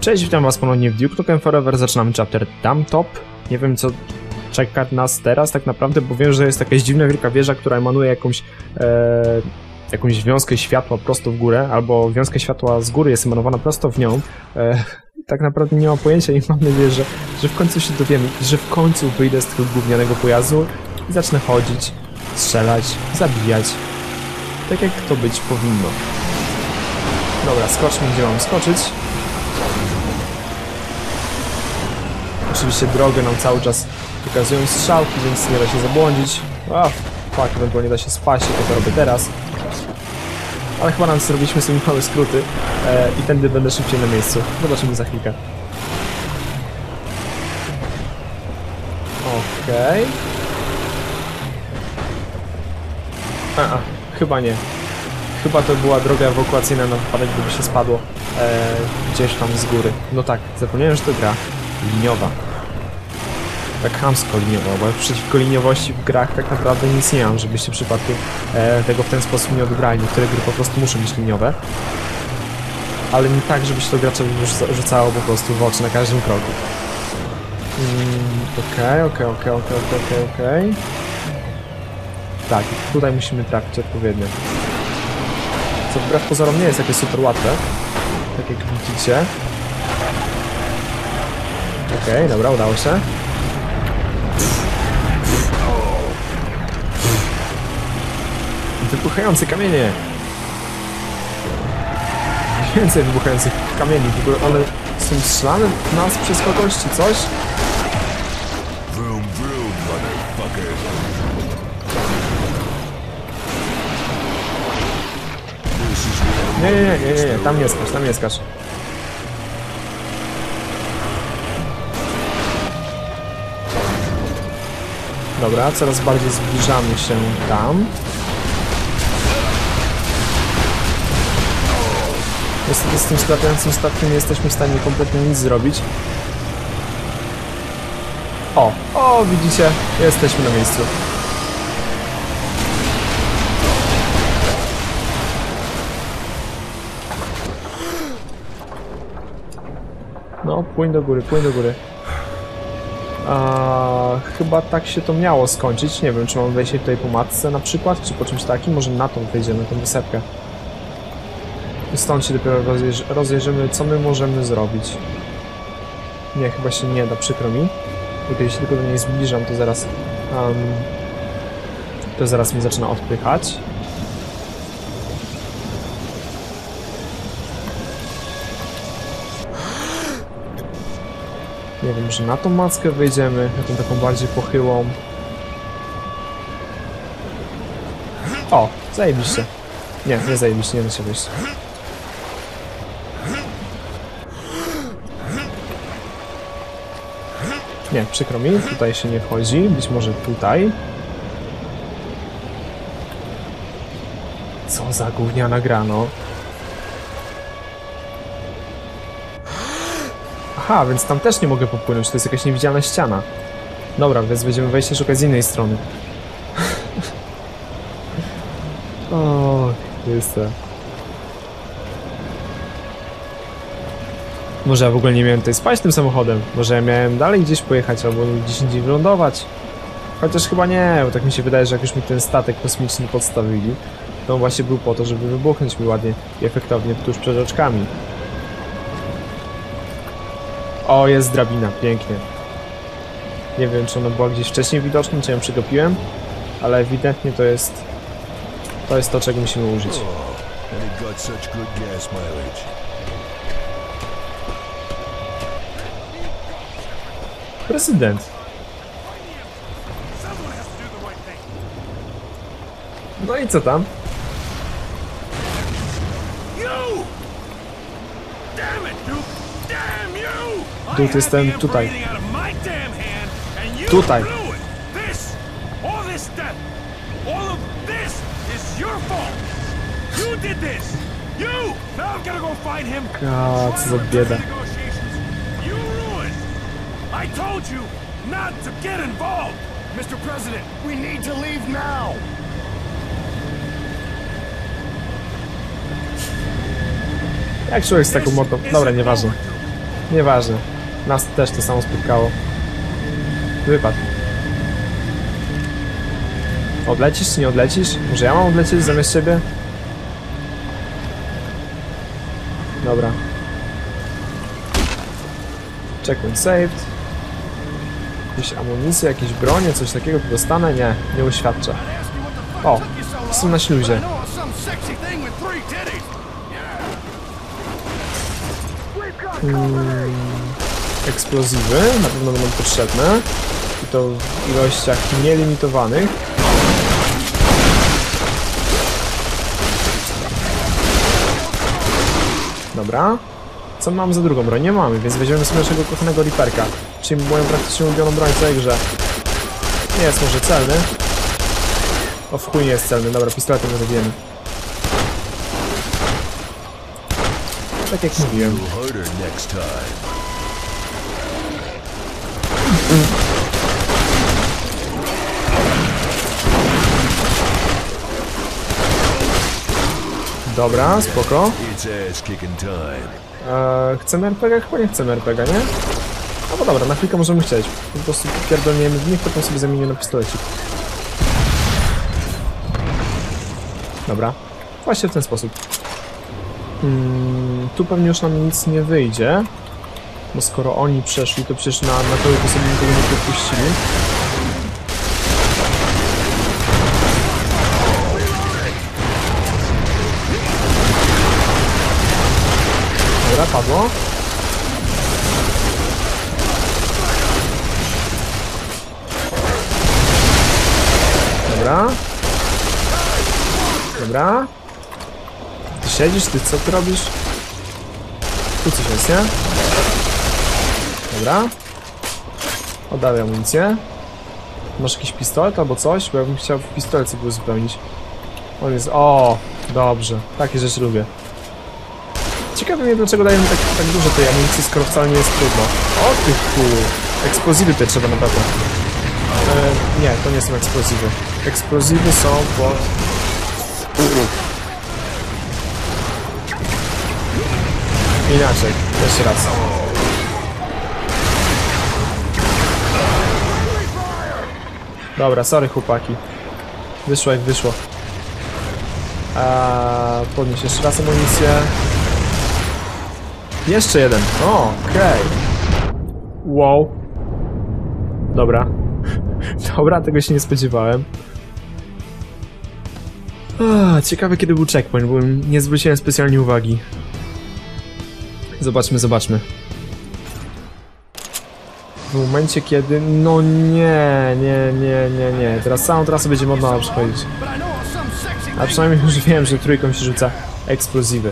Cześć, witam was ponownie w Duke Nukem Forever, zaczynamy chapter Damptop. Nie wiem co czeka nas teraz tak naprawdę, bo wiem, że jest jakaś dziwna wielka wieża, która emanuje jakąś wiązkę światła prosto w górę, albo wiązka światła z góry jest emanowana prosto w nią. Tak naprawdę nie mam pojęcia i mam nadzieję, że w końcu się dowiemy, że w końcu wyjdę z tego gównianego pojazdu i zacznę chodzić, strzelać, zabijać, tak jak to być powinno. Dobra, skoczmy, gdzie mam skoczyć. Oczywiście drogę nam cały czas pokazują strzałki, więc nie da się zabłądzić. Fuck, ewentualnie da się spaść, jak to robię teraz. Ale chyba nam zrobiliśmy sobie małe skróty i tędy będę szybciej na miejscu. Zobaczymy za chwilkę. Okej. Chyba nie. Chyba to była droga ewakuacyjna na wypadek, gdyby się spadło gdzieś tam z góry. No tak, zapomniałem, że to gra liniowa. Tak chamsko liniowa, bo przeciwko liniowości w grach tak naprawdę nic nie mam, żebyście przypadkiem tego w ten sposób nie odgrali. Niektóre gry po prostu muszą być liniowe. Ale nie tak, żeby się to graczowi już rzucało po prostu w oczy na każdym kroku. Okej. Tak, tutaj musimy trafić odpowiednio. Co wbrew pozorom nie jest jakieś super łatwe. Tak jak widzicie. Okej, dobra, udało się. Wybuchające kamienie! Więcej wybuchających kamieni, w ogóle one są strzelane w nas przez kogoś czy coś? Nie, tam nie skacz. Dobra, coraz bardziej zbliżamy się tam. Niestety z tym sklatającym statkiem nie jesteśmy w stanie kompletnie nic zrobić. O, widzicie? Jesteśmy na miejscu. No, płyń do góry. Chyba tak się to miało skończyć. Nie wiem, czy mam wejść tutaj po matce na przykład, czy po czymś takim. Może na tą wejdziemy, tą wysepkę. I stąd się dopiero rozejrzymy, co my możemy zrobić. Nie, chyba się nie da, przykro mi. Bo kiedy się tylko do niej zbliżam, to zaraz mnie zaczyna odpychać. Nie wiem, że na tą mackę wejdziemy, na tą taką bardziej pochyłą. O, zajebiście. Nie zajebiście, nie da się wyjść. Nie, przykro mi, tutaj się nie wchodzi, być może tutaj. Co za gówniana gra, no. Aha, więc tam też nie mogę popłynąć, to jest jakaś niewidzialna ściana. Dobra, więc będziemy wejście szukać z innej strony. O, jest to. Może ja w ogóle nie miałem tutaj spać tym samochodem. Może ja miałem dalej gdzieś pojechać, albo gdzieś indziej wylądować. Chociaż chyba nie, bo tak mi się wydaje, że jak już mi ten statek kosmiczny podstawili, to on właśnie był po to, żeby wybuchnąć mi ładnie i efektownie tuż przed oczkami. O, jest drabina, pięknie. Nie wiem, czy ona była gdzieś wcześniej widoczna, czy ją przegapiłem, ale ewidentnie to jest to, czego musimy użyć. Prezydent. No i co tam? Dude, jestem tutaj. Tutaj. God, co za bieda. I told you not to get involved! Mr. President, we need to leave now! Jak człowiek z taką mordą? Dobra, nieważne. Nieważne. Nas też to samo spotkało. Wypadł. Odlecisz czy nie odlecisz? Może ja mam odlecieć zamiast ciebie? Dobra. Checkpoint saved. Jakieś amunicje, jakieś bronie, coś takiego tu dostanę? Nie, nie uświadcza. O, są na śluzie. Eksplozywy na pewno będą potrzebne. I to w ilościach nielimitowanych. Dobra. Co mam za drugą broń? Nie mamy, więc weźmiemy sobie naszego kochanego Reaperka. Czyli moją praktycznie ulubioną broń w całej grze. Nie jest może celny. O, w chuj nie jest celny. Dobra, pistoletem go zabijemy. Tak jak mówiłem. Dobra, spoko. Chcemy RPG? Chyba nie chcemy RPG, nie? No bo dobra, na chwilkę możemy chcieć. Po prostu pierdolniemy w nich, potem sobie zamienię na pistolecik. Dobra. Właśnie w ten sposób. Tu pewnie już nam nic nie wyjdzie. Bo skoro oni przeszli, to przecież na kogoś to sobie nikogo nie podpuścili. Dobra, padło. Dobra. Dobra. Ty siedzisz? Ty co ty robisz? Tu coś jest, nie? Dobra. Oddawaj amunicję. Masz jakiś pistolet albo coś? Bo ja bym chciał pistolet sobie uzupełnić. On jest... O, dobrze. Takie rzeczy lubię. Ciekawe mnie, dlaczego dają tak dużo tej amunicji, skoro wcale nie jest trudno. O ty chuju. Eksplozywy te trzeba na pewno. Nie, to nie są eksplozywy. Eksplozywy są po... Inaczej. Jeszcze raz. Dobra, sorry chłopaki. Wyszło jak wyszło. Podnieś jeszcze raz amunicję. Jeszcze jeden. O, okej. Wow. Dobra. Dobra, tego się nie spodziewałem. Ciekawe kiedy był checkpoint, bo nie zwróciłem specjalnie uwagi. Zobaczmy, zobaczmy. W momencie kiedy... No nie. Teraz całą trasę będzie można przechodzić. A przynajmniej już wiem, że trójką się rzuca eksplozywy.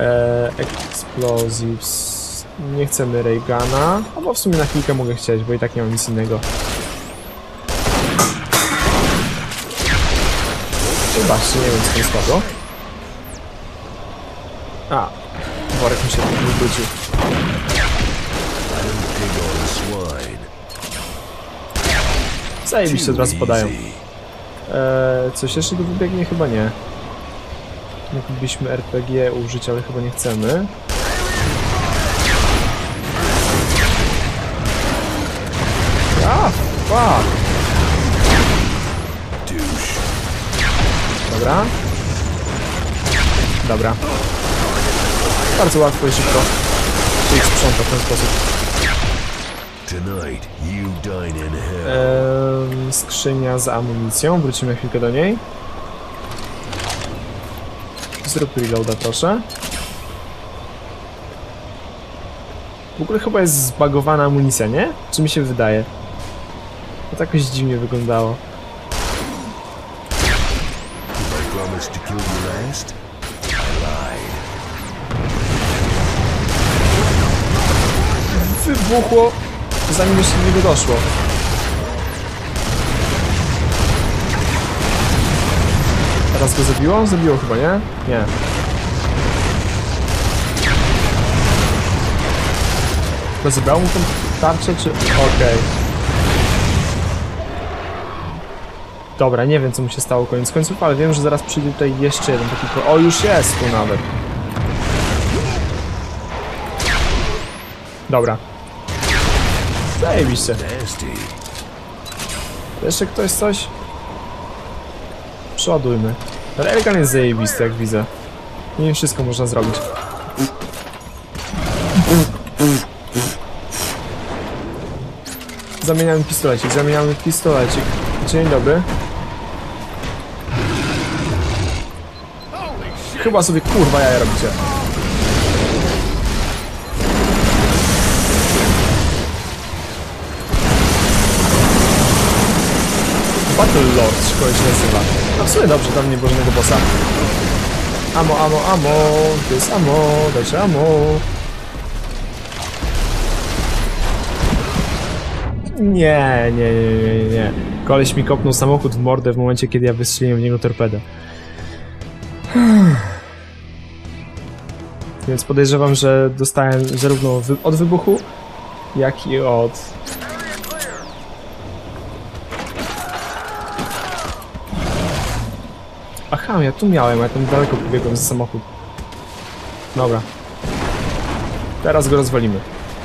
Explosives. Nie chcemy Raygana. Albo w sumie na chwilkę mogę chcieć, bo i tak nie mam nic innego. Zobaczcie, nie wiem co tam spadło. Worek mi się wywrócił. Zajebiście od razu podają. Coś jeszcze tu wybiegnie? Chyba nie. Moglibyśmy RPG użyć, ale chyba nie chcemy. Fuck! Dobra. Dobra. Bardzo łatwo i szybko się ich sprząta w ten sposób. Skrzynia z amunicją. Wrócimy chwilkę do niej. Zrób reloada, proszę. W ogóle chyba jest zbagowana amunicja, nie? Czy mi się wydaje? To tak jakoś dziwnie wyglądało. Wybuchło, zanim jeszcze do niego doszło. Teraz go zabiło? Zabiło chyba, nie? Nie. Rozebrał mu tą tarczę, czy... Okej. Dobra, nie wiem co mu się stało koniec końców, ale wiem, że zaraz przyjdzie tutaj jeszcze jeden taki... O, już jest tu nawet. Dobra. Zajebiście. Jeszcze ktoś coś? Przeładujmy. Railgun jest zajebisty, jak widzę. Nie wszystko można zrobić. Zamieniamy pistolecik, zamieniamy pistolecik. Dzień dobry. Chyba sobie kurwa jaja robicie. Battle Lord się kogoś nazywa. No w sumie dobrze, tam nie było żadnego bossa. Amo, amo, amo, to jest amo, dajcie amo. Nie. Koleś mi kopnął samochód w mordę w momencie, kiedy ja wystrzeliłem w niego torpedę. Więc podejrzewam, że dostałem zarówno od wybuchu, jak i od... Aha, ja tu miałem, ja tam daleko pobiegłem za samochód. Dobra. Teraz go rozwalimy.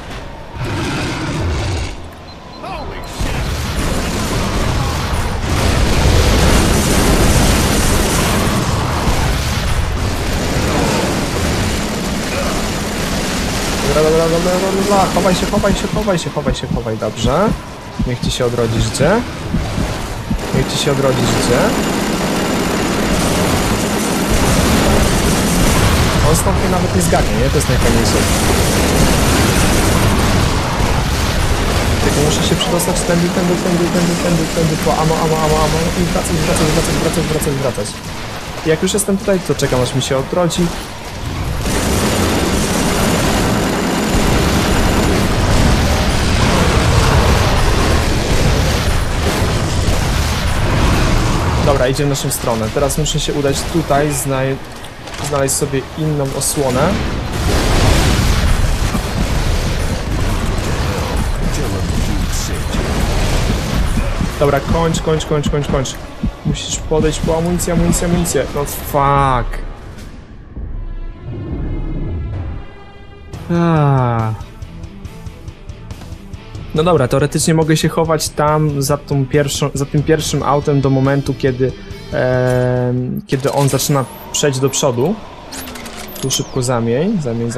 Dobra. Chowaj, dobrze. Niech ci się odrodzi życie. On stąd mnie nawet nie zgadnie, nie? To jest najfajniejsze. Tylko muszę się przedostać tędy, po amo i wracać. I jak już jestem tutaj, to czekam, aż mi się odrodzi. Dobra, idzie w naszą stronę. Teraz muszę się udać tutaj, znaleźć sobie inną osłonę. Dobra, kończ. Musisz podejść po amunicję. No fuck. No dobra, teoretycznie mogę się chować tam za tym pierwszym autem do momentu, kiedy on zaczyna przejść do przodu. Tu szybko zamień.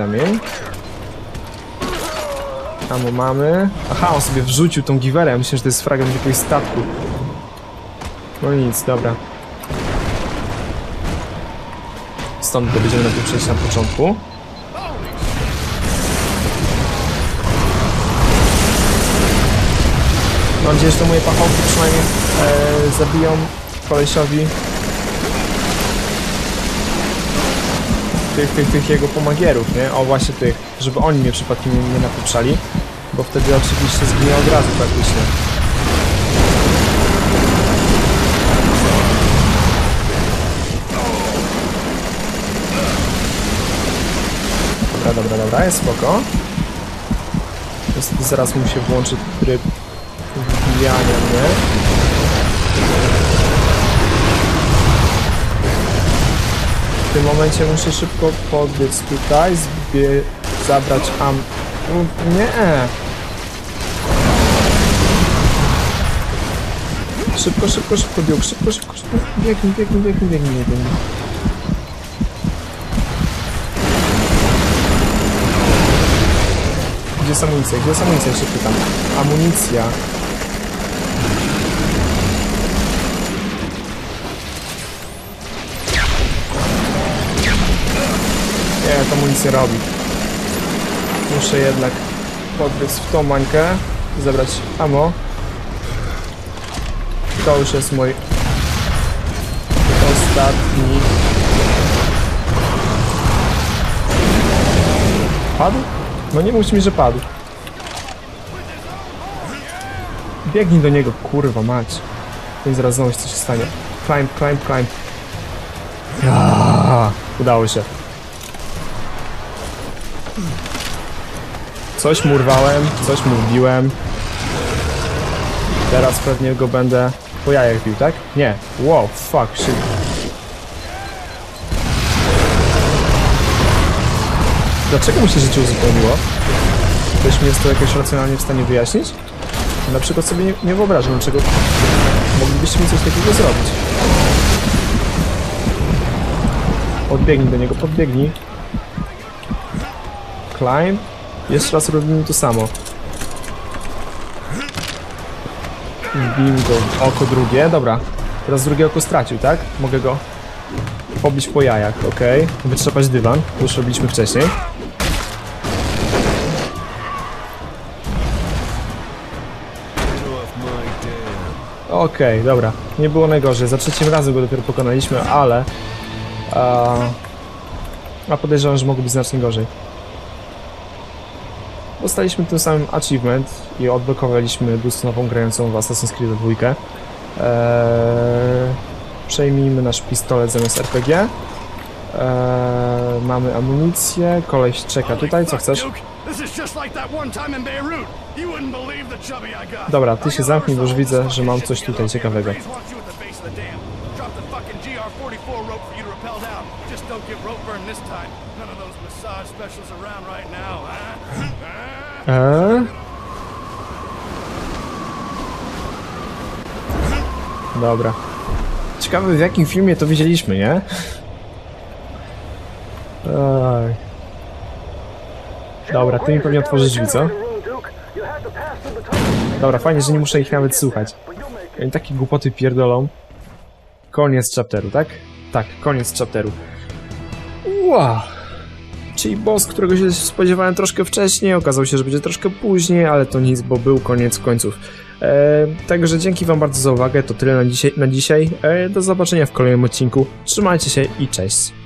Amo mamy. Aha, on sobie wrzucił tą giwerę, ja myślę, że to jest fragment jakiegoś statku. No nic, dobra. Stąd to będziemy najpierw przejść na początku. Mam nadzieję, że to moje pachołki przynajmniej zabiją kolesiowi tych jego pomagierów, nie? O, właśnie tych, żeby oni mnie przypadkiem nie napieprzali, bo wtedy oczywiście zginie od razu praktycznie. Dobra, jest spoko. Niestety zaraz mu się włączy tryb wbijania mnie. W tym momencie muszę szybko podbiec tutaj, zabrać Nie! Szybko, bieg, szybko. Biegnij. Gdzie jest amunicja? Się pytam. Amunicja. Nie, to amunicję robi. Muszę jednak podbiec w tą mańkę, zebrać ammo. To już jest mój ostatni. Padł? No nie mówcie mi, że padł. Biegnij do niego, kurwa mać. Więc zaraz znowu coś się stanie. Climb. Udało się. Coś mu urwałem, coś mu wbiłem. Teraz pewnie go będę po jajach bił, tak? Nie. Wow, fuck, shit. Dlaczego mu się życie uzupełniło? Ktoś mi jest to jakoś racjonalnie w stanie wyjaśnić? Na przykład sobie nie wyobrażam, dlaczego moglibyście mi coś takiego zrobić. Podbiegnij do niego, podbiegnij. Climb. Jeszcze raz robimy to samo. Bingo. Oko drugie, dobra. Teraz drugie oko stracił, tak? Mogę go pobić po jajach, okej. Wytrzepać dywan, to już robiliśmy wcześniej. Okej, dobra. Nie było najgorzej. Za trzecim razem go dopiero pokonaliśmy, ale... A podejrzewam, że mogło być znacznie gorzej. Dostaliśmy tym samym achievement i odblokowaliśmy nową grającą w Assassin's Creed 2. Przejmijmy nasz pistolet zamiast RPG. Mamy amunicję, koleś czeka tutaj, co chcesz? Dobra, ty się zamknij, bo już widzę, że mam coś tutaj ciekawego. Dobra. Ciekawe, w jakim filmie to widzieliśmy, nie? Dobra, ty mi pewnie otworzysz drzwi, co? Dobra, fajnie, że nie muszę ich nawet słuchać. Oni takie głupoty pierdolą. Koniec chapteru, tak? Tak, koniec chapteru. Wow. Czyli boss, którego się spodziewałem troszkę wcześniej, okazał się, że będzie troszkę później, ale to nic, bo był koniec końców. Także dzięki wam bardzo za uwagę, to tyle na dzisiaj. Do zobaczenia w kolejnym odcinku. Trzymajcie się i cześć.